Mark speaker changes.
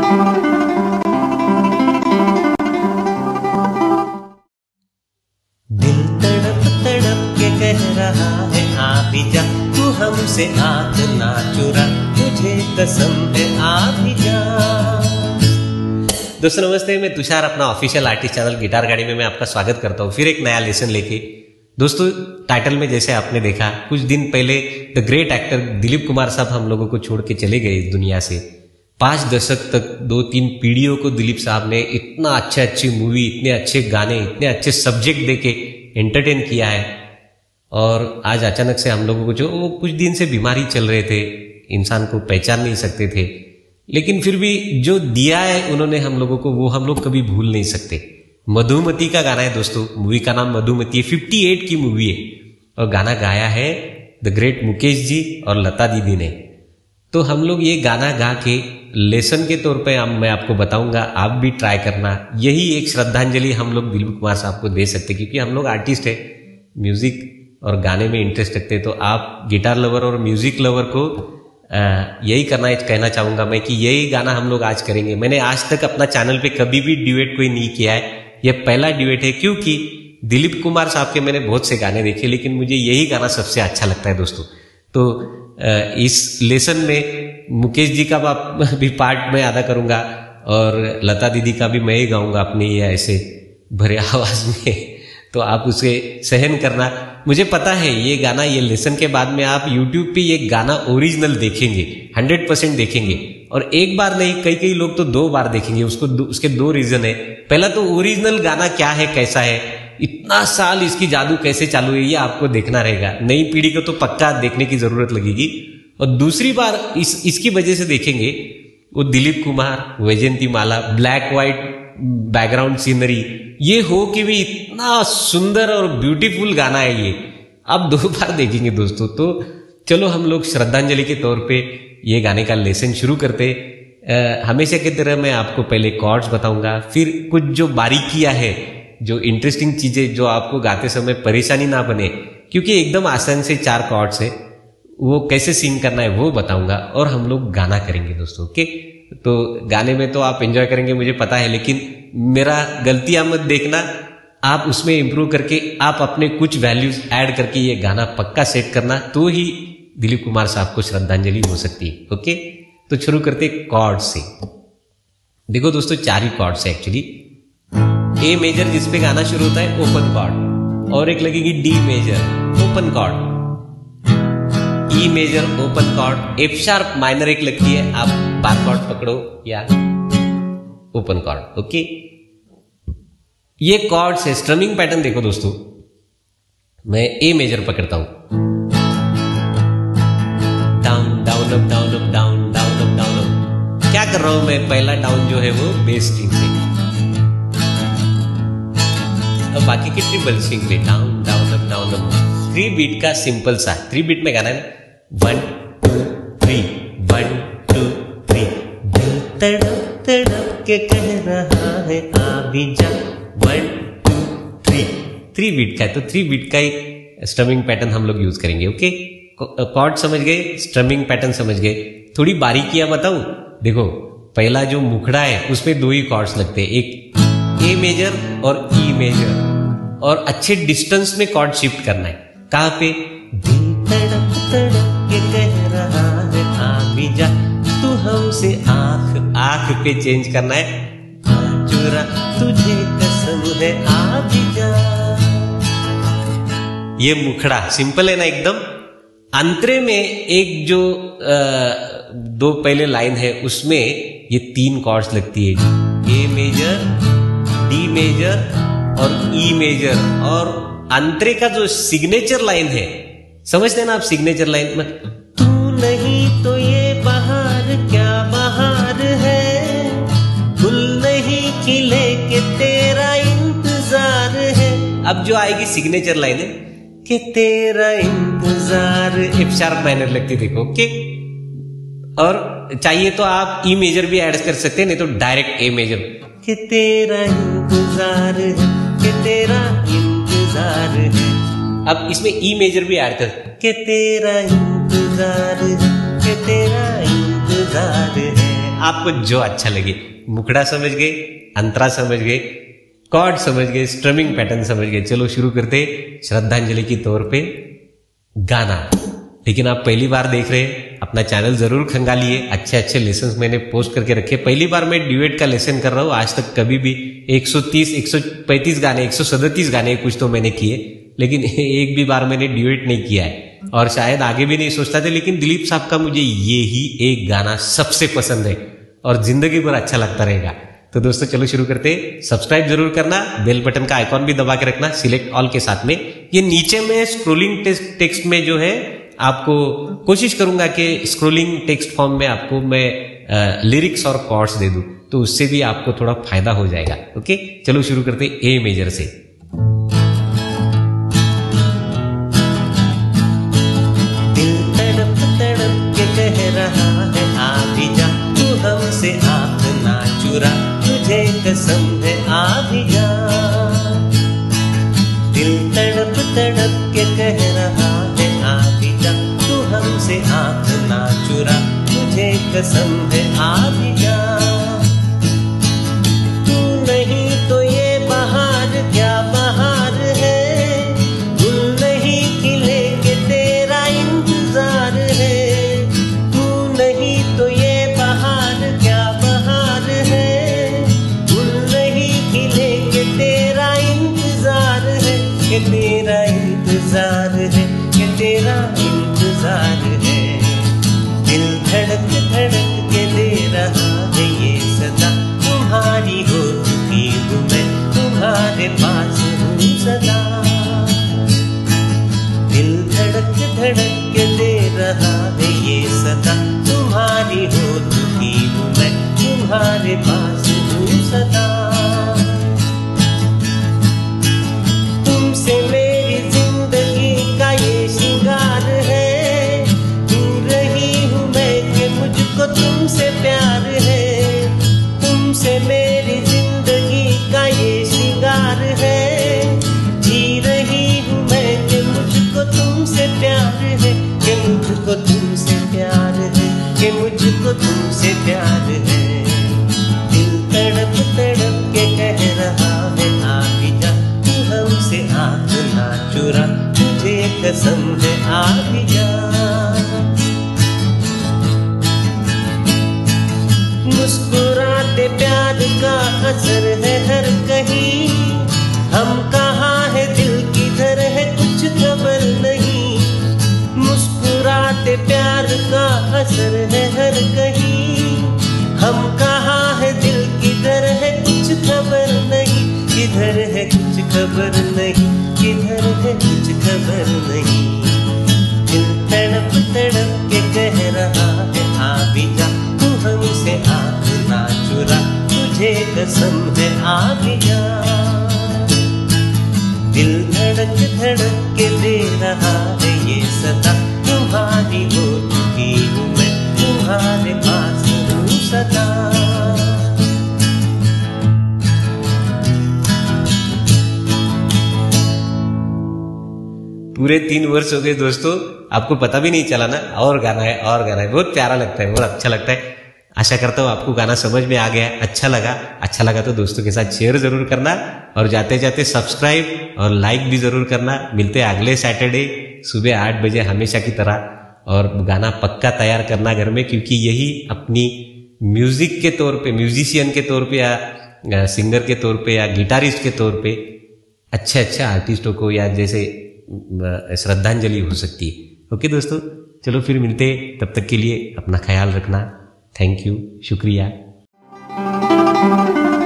Speaker 1: दिल तड़प तड़प के कह रहा है आ भी जा, तू हमसे आँख ना चुरा, तुझे कसम है आ भी जा। दोस्तों नमस्ते, मैं तुषार अपना ऑफिशियल आर्टिस्ट चैनल गिटार गाड़ी में मैं आपका स्वागत करता हूँ फिर एक नया लेसन लेके। दोस्तों टाइटल में जैसे आपने देखा, कुछ दिन पहले the great actor Dilip Kumar साहब हम लोगों को छोड़ के चले गए इस दुनिया से। 5 दशक तक 2-3 पीढ़ियों को दिलीप साहब ने इतना अच्छी मूवी, इतने अच्छे गाने, इतने अच्छे सब्जेक्ट देके एंटरटेन किया है। और आज अचानक से हम लोगों को, जो वो कुछ दिन से बीमारी चल रहे थे, इंसान को पहचान नहीं सकते थे, लेकिन फिर भी जो दिया है उन्होंने हम लोगों को, वो हम लोग कभी भूल नहीं सकते। मधुमती का गाना है दोस्तों, मूवी का नाम मधुमती है, 58 की मूवी है और गाना गाया है द ग्रेट मुकेश जी और लता दीदी ने। तो हम लोग ये गाना गा के लेसन के तौर पे मैं आपको बताऊंगा, आप भी ट्राई करना। यही एक श्रद्धांजलि हम लोग दिलीप कुमार साहब को दे सकते, क्योंकि हम लोग आर्टिस्ट है, म्यूजिक और गाने में इंटरेस्ट रखते हैं। तो आप गिटार लवर और म्यूजिक लवर को यही कहना चाहूंगा मैं कि यही गाना हम लोग आज करेंगे। मैंने आज तक अपना चैनल पे कभी भी ड्यूएट कोई नहीं किया है, यह पहला ड्यूएट है, क्योंकि दिलीप कुमार साहब के मैंने बहुत से गाने देखे, लेकिन मुझे यही गाना सबसे अच्छा लगता है दोस्तों। तो इस लेसन में मुकेश जी का भी पार्ट मैं अदा करूंगा और लता दीदी का भी मैं ही गाऊंगा अपने ये ऐसे भरे आवाज में। तो आप उसे सहन करना। मुझे पता है ये गाना, ये लेसन के बाद में आप YouTube पे ये गाना ओरिजिनल देखेंगे, 100% देखेंगे। और एक बार नहीं, कई लोग तो 2 बार देखेंगे उसके 2 रीजन है। पहला तो ओरिजिनल गाना क्या है, कैसा है, इतना साल इसकी जादू कैसे चालू है, ये आपको देखना रहेगा। नई पीढ़ी को तो पक्का देखने की जरूरत लगेगी। और दूसरी बार इसकी वजह से देखेंगे, वो Dilip Kumar, Vyjayanthimala, black white background scenery, ये हो कि भी इतना सुंदर और ब्यूटीफुल गाना है ये, आप 2 बार देखेंगे दोस्तों। तो चलो हम लोग श्रद्धांजलि के तौर पे ये गाने का लेसन शुरू करते। हमेशा की तरह मैं आपको पहले कॉर्ड्स बताऊंगा, फिर कुछ जो बारीकियां है, जो इंटरेस्टिंग चीजें, जो आपको गाते समय परेशानी ना बने, क्योंकि एकदम आसान से 4 कॉर्ड्स है, वो कैसे सिंग करना है वो बताऊंगा और हम लोग गाना करेंगे दोस्तों। ओके, तो गाने में तो आप एंजॉय करेंगे मुझे पता है, लेकिन मेरा गलतियां मत देखना, आप उसमें इंप्रूव करके आप अपने कुछ वैल्यूज ऐड करके ये गाना पक्का सेट करना, तो ही दिलीप कुमार साहब को श्रद्धांजलि हो सकती है। ओके, तो शुरू करते कॉर्ड से। देखो दोस्तों 4 ही कॉर्ड्स है एक्चुअली। ए मेजर जिसपे गाना शुरू होता है ओपन कॉर्ड, और एक लगेगी D major open chord, E major open chord, F sharp minor एक लगती है, आप बार कॉर्ड पकड़ो या ओपन कॉर्ड। ओके, ये कॉर्ड्स है। स्ट्रमिंग पैटर्न देखो दोस्तों, मैं ए मेजर पकड़ता हूं, down down up down up down down up down up. क्या कर रहा हूं मैं, पहला डाउन जो है वो बेस स्ट्रिंग पे, और बाकी की ट्रिपल स्ट्रिंग पे down down up down up. 3 beat का सिंपल सा 3 बीट में गाना है, 1 2 3 1 2 3। दिल तड़प तड़प के कह रहा है आ भी जा, 1 2 3। 3 बीट का है, तो 3 बीट का ही स्ट्रमिंग पैटर्न हम लोग यूज करेंगे। ओके, कॉर्ड समझ गए, स्ट्रमिंग पैटर्न समझ गए। थोड़ी बारीकियां बताऊं, देखो पहला जो मुखड़ा है उसमें 2 ही कॉर्ड्स लगते हैं, एक ए मेजर और ई मेजर, और अच्छे डिस्टेंस में कॉर्ड शिफ्ट करना है। कहां पे, दिल तड़प तड़प के कह रहा है आ भी जा, तू हमसे आंख पे चेंज करना है, चुरा तुझे कसम है आ भी जा। ये मुखड़ा सिंपल है ना एकदम। अंतरे में एक जो 2 पहले लाइन है उसमें ये 3 कॉर्ड्स लगती है, ए मेजर, डी मेजर और ई मेजर। और अंतरे का जो सिग्नेचर लाइन है, समझते हैं ना आप सिग्नेचर लाइन में, तू नहीं तो ये बहार क्या बहार है, गुल नहीं खिले के तेरा इंतजार है। अब जो आएगी सिग्नेचर लाइन है कि तेरा इंतजार, एफ शार्प माइनर लगती देखो। ओके, और चाहिए तो आप ई मेजर भी ऐड कर सकते हैं, नहीं तो डायरेक्ट ए मेजर, कि तेरा इंतजार है, कि तेरा इंतजार है। अब इसमें ई मेजर भी ऐड कर, कि तेरा इंतजार है, कि तेरा इंतजार है आपको जो अच्छा लगे। मुखड़ा समझ गए, अंतरा समझ गए, कॉर्ड समझ गए, स्ट्रमिंग पैटर्न समझ गए। चलो शुरू करते श्रद्धांजलि के तौर पे गाना। लेकिन आप पहली बार देख रहे हैं, अपना चैनल जरूर खंगालिए। अच्छे अच्छे लेसन्स मैंने पोस्ट करके रखे। पहली बार मैं ड्यूएट का लेसन कर रहा हूँ। आज तक कभी भी 130, 135 गाने, 137 गाने कुछ तो मैंने किए, लेकिन एक भी बार मैंने ड्यूएट नहीं किया है और शायद आगे भी नहीं सोचता था। लेकिन दिलीप साहब का मुझे ये ही एक गाना सबसे पसंद है और जिंदगी भर अच्छा लगता रहेगा। तो दोस्तों चलो शुरू करते। सब्सक्राइब जरूर करना, बेल बटन का आइकॉन भी दबा के रखना सिलेक्ट ऑल के साथ में। ये नीचे में स्क्रोलिंग टेक्स्ट में जो है आपको कोशिश करूंगा कि स्क्रोलिंग टेक्स्ट फॉर्म में आपको मैं लिरिक्स और कॉर्ड्स दे दूं, तो उससे भी आपको थोड़ा फायदा हो जाएगा। ओके चलो शुरू करते ए मेजर से। दिल तड़प तड़प के कह रहा है आ भी जा, तू हमसे आँख ना चुरा, तुझे कसम है आ भी जा। दिल तड़प तड़प के कह रहा है आ भी जा, तू हमसे आँख ना चुरा, तुझे कसम है आ भी जा। तू नहीं तो ये बहार क्या बहार है, गुल नहीं खिले के तेरा इंतजार है। तू नहीं तो ये बहार क्या बहार है, गुल नहीं खिले के तेरा इंतजार है, के तेरा इंतजार है, के तेरा इंतजार है। दिल धड़क धड़क के दे रहा है ये सदा, तुम्हारी हो चुकी हूँ मैं, तुम्हारे पास हूँ सदा। दिल धड़क धड़क के दे रहा है ये सदा, तुम्हारी हो चुकी हूँ मैं, तुम्हारे पास हूँ सदा। तुमसे मेरी जिंदगी का ये श्रृंगार है, दूर रही हूँ मैं कि मुझको तुमसे प्यार है। तुमसे मेरी जिंदगी का ये श्रृंगार है, जी रही हूँ मैं कि मुझको तुमसे प्यार है, कि मुझको तुमसे प्यार है, कि मुझको तुमसे प्यार है। दिल तड़प तड़प के कह रहा है आ भी जा, तू हमसे आँख ना चुरा, तुझे कसम है आ भी जा। मुस्कुराते प्यार का असर है हर कहीं, हम कहाँ है दिल किधर है कुछ खबर नहीं। मुस्कुराते प्यार का असर है हर कहीं, हम कहाँ है दिल किधर है कुछ खबर नहीं, किधर है कुछ खबर नहीं, किधर है कुछ खबर नहीं। दिल तड़प तड़प के कह रहा है आ भी जा, तू हमसे आँख ना चुरा, तुझे कसम है आ भी जा। दिल धड़क धड़क के दे रहा है ये सदा, तुम्हारी हो चुकी हूँ मैं, तुम्हारे पास हूँ सदा। पूरे 3 वर्ष हो गए दोस्तों, आपको पता भी नहीं चला ना। और गाना है और गाना है, बहुत प्यारा लगता है, बहुत अच्छा लगता है। आशा करता हूँ आपको गाना समझ में आ गया, अच्छा लगा तो दोस्तों के साथ शेयर जरूर करना और जाते जाते सब्सक्राइब और लाइक भी जरूर करना। मिलते हैं अगले सैटरडे सुबह 8 बजे हमेशा की तरह। और गाना पक्का तैयार करना घर में, क्योंकि यही अपनी म्यूजिक के तौर पे, म्यूजिशियन के तौर पे या सिंगर के तौर पे या गिटारिस्ट के तौर पे अच्छे आर्टिस्टों को या जैसे श्रद्धांजलि हो सकती है। ओके दोस्तों, चलो फिर मिलते, तब तक के लिए अपना ख्याल रखना। थैंक यू, शुक्रिया।